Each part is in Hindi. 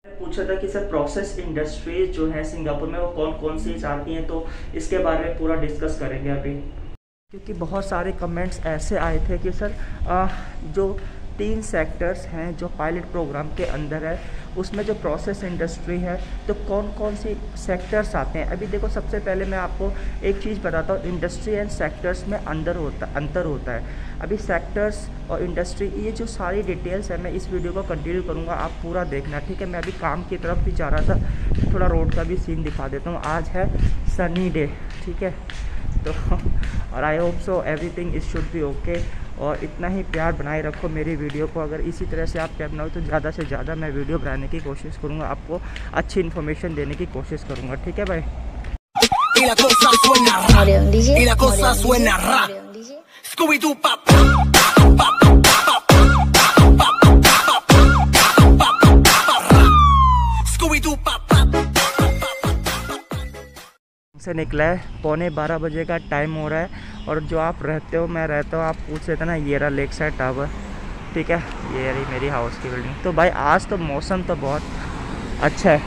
पूछा था कि सर प्रोसेस इंडस्ट्रीज जो है सिंगापुर में वो कौन कौन सी आती हैं, तो इसके बारे में पूरा डिस्कस करेंगे अभी। क्योंकि बहुत सारे कमेंट्स ऐसे आए थे कि सर जो 3 सेक्टर्स हैं जो पायलट प्रोग्राम के अंदर है उसमें जो प्रोसेस इंडस्ट्री है तो कौन कौन सी सेक्टर्स आते हैं। अभी देखो, सबसे पहले मैं आपको एक चीज़ बताता हूँ, इंडस्ट्री एंड सेक्टर्स में अंतर होता है। अभी सेक्टर्स और इंडस्ट्री, ये जो सारी डिटेल्स है मैं इस वीडियो को कंटिन्यू करूँगा, आप पूरा देखना, ठीक है। मैं अभी काम की तरफ भी जा रहा था, थोड़ा रोड का भी सीन दिखा देता हूँ। आज है सनी डे, ठीक है, तो और I hope so everything is should be okay. और इतना ही प्यार बनाए रखो मेरी वीडियो को, अगर इसी तरह से आप प्यार बनाओ तो ज़्यादा से ज़्यादा मैं वीडियो बनाने की कोशिश करूँगा, आपको अच्छी इन्फॉर्मेशन देने की कोशिश करूँगा, ठीक है भाई। से निकला है, 11:15 बजे का टाइम हो रहा है। और जो आप रहते हो, मैं रहता हूँ, आप पूछ लेते ना, ये रहा लेक साइड टावर, ठीक है, ये रही मेरी हाउस की बिल्डिंग। तो भाई आज तो मौसम तो बहुत अच्छा है।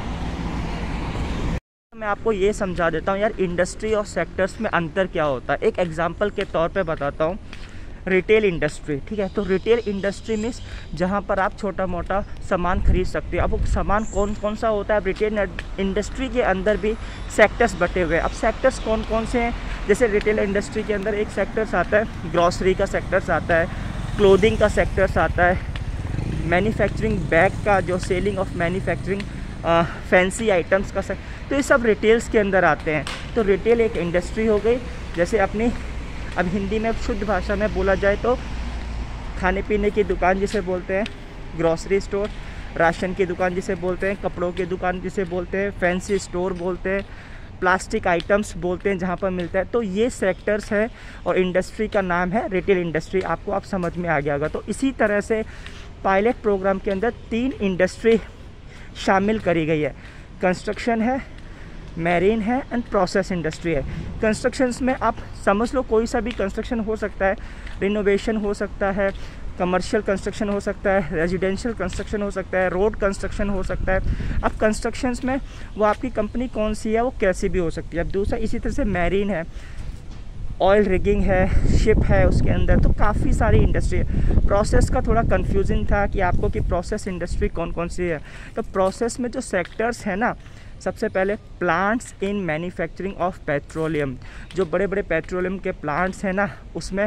मैं आपको ये समझा देता हूँ यार, इंडस्ट्री और सेक्टर्स में अंतर क्या होता है। एक एग्जांपल के तौर पे बताता हूँ, रिटेल इंडस्ट्री, ठीक है। तो रिटेल इंडस्ट्री मीन्स जहाँ पर आप छोटा मोटा सामान खरीद सकते हो। अब वो सामान कौन कौन सा होता है, रिटेल इंडस्ट्री के अंदर भी सेक्टर्स बटे हुए हैं। अब सेक्टर्स कौन कौन से हैं, जैसे रिटेल इंडस्ट्री के अंदर एक सेक्टर्स आता है, ग्रॉसरी का सेक्टर्स आता है, क्लोथिंग का सेक्टर्स आता है, मैन्युफैक्चरिंग बैग का, जो selling of manufacturing fancy items का तो ये सब रिटेल्स के अंदर आते हैं। तो रिटेल एक इंडस्ट्री हो गई, जैसे अपनी अब हिंदी में शुद्ध भाषा में बोला जाए तो खाने पीने की दुकान जिसे बोलते हैं ग्रॉसरी स्टोर, राशन की दुकान जिसे बोलते हैं, कपड़ों की दुकान जिसे बोलते हैं फैंसी स्टोर बोलते हैं, प्लास्टिक आइटम्स बोलते हैं जहाँ पर मिलता है। तो ये सेक्टर्स है और इंडस्ट्री का नाम है रिटेल इंडस्ट्री। आपको आप समझ में आ गया होगा। तो इसी तरह से पायलट प्रोग्राम के अंदर 3 इंडस्ट्री शामिल करी गई है, कंस्ट्रक्शन है, मैरीन है एंड प्रोसेस इंडस्ट्री है। कंस्ट्रक्शंस में आप समझ लो कोई सा भी कंस्ट्रक्शन हो सकता है, रिनोवेशन हो सकता है, कमर्शियल कंस्ट्रक्शन हो सकता है, रेजिडेंशियल कंस्ट्रक्शन हो सकता है, रोड कंस्ट्रक्शन हो सकता है। अब कंस्ट्रक्शंस में वो आपकी कंपनी कौन सी है, वो कैसी भी हो सकती है। अब दूसरा इसी तरह से मैरीन है, ऑयल रिगिंग है, शिप है उसके अंदर, तो काफ़ी सारी इंडस्ट्री है। प्रोसेस का थोड़ा कंफ्यूजिंग था कि आपको कि प्रोसेस इंडस्ट्री कौन कौन सी है। तो प्रोसेस में जो सेक्टर्स है ना, सबसे पहले plants in manufacturing of petroleum, जो बड़े बड़े पेट्रोलियम के प्लांट्स हैं ना, उसमें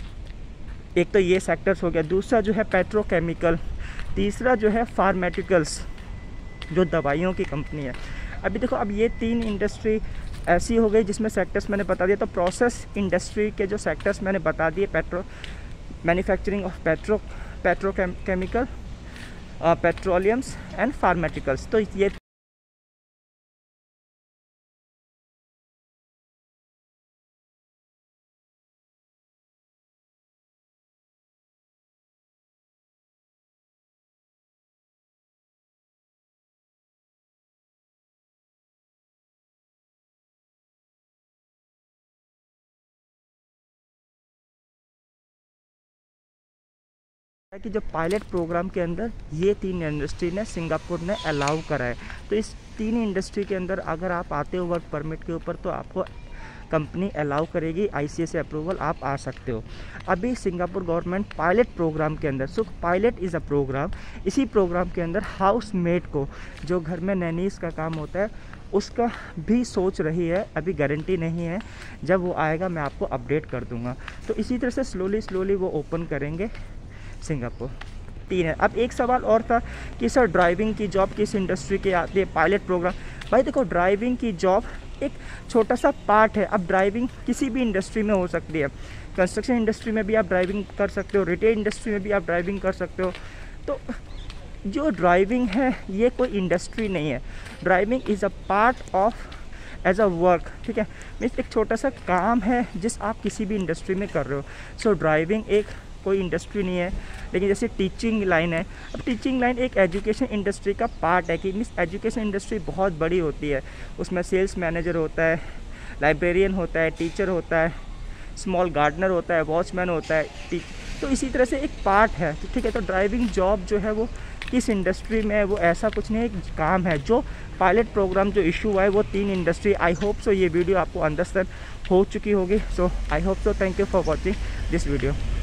एक तो ये सेक्टर्स हो गया। दूसरा जो है पेट्रोकेमिकल, तीसरा जो है फार्मेटिकल्स, जो दवाइयों की कंपनी है। अभी देखो, अब ये 3 इंडस्ट्री ऐसी हो गई जिसमें सेक्टर्स मैंने बता दिया। तो प्रोसेस इंडस्ट्री के जो सेक्टर्स मैंने बता दिए, manufacturing of petrochemical, petroleums and pharmaceuticals. तो ये कि जो पायलट प्रोग्राम के अंदर ये 3 इंडस्ट्री ने सिंगापुर ने अलाउ करा है। तो इस 3 इंडस्ट्री के अंदर अगर आप आते हो वर्क परमिट के ऊपर तो आपको कंपनी अलाउ करेगी, ICSA अप्रूवल, आप आ सकते हो। अभी सिंगापुर गवर्नमेंट पायलट प्रोग्राम के अंदर, so pilot is a program, इसी प्रोग्राम के अंदर हाउस मेड को, जो घर में नैनीस का काम होता है, उसका भी सोच रही है। अभी गारंटी नहीं है, जब वो आएगा मैं आपको अपडेट कर दूँगा। तो इसी तरह से स्लोली वो ओपन करेंगे सिंगापुर। 3 है। अब एक सवाल और था कि सर ड्राइविंग की जॉब किस इंडस्ट्री के आती है, पायलट प्रोग्राम। भाई देखो, ड्राइविंग की जॉब एक छोटा सा पार्ट है। अब ड्राइविंग किसी भी इंडस्ट्री में हो सकती है, कंस्ट्रक्शन इंडस्ट्री में भी आप ड्राइविंग कर सकते हो, रिटेल इंडस्ट्री में भी आप ड्राइविंग कर सकते हो। तो जो ड्राइविंग है ये कोई इंडस्ट्री नहीं है, driving is a part of as a work, ठीक है। मीन्स एक छोटा सा काम है जिस आप किसी भी इंडस्ट्री में कर रहे हो। सो ड्राइविंग एक कोई इंडस्ट्री नहीं है। लेकिन जैसे टीचिंग लाइन है, अब टीचिंग लाइन एक एजुकेशन इंडस्ट्री का पार्ट है कि मीन्स एजुकेशन इंडस्ट्री बहुत बड़ी होती है। उसमें सेल्स मैनेजर होता है, लाइब्रेरियन होता है, टीचर होता है, स्मॉल गार्डनर होता है, वॉचमैन होता है, तो इसी तरह से एक पार्ट है, ठीक है। तो ड्राइविंग जॉब जो है वो किस इंडस्ट्री में है वो ऐसा कुछ नहीं, एक काम है। जो पायलट प्रोग्राम जो इशू हुआ है वो 3 इंडस्ट्री। आई होप सो ये वीडियो आपको अंडरस्टैंड हो चुकी होगी। So I hope so, thank you for watching this video.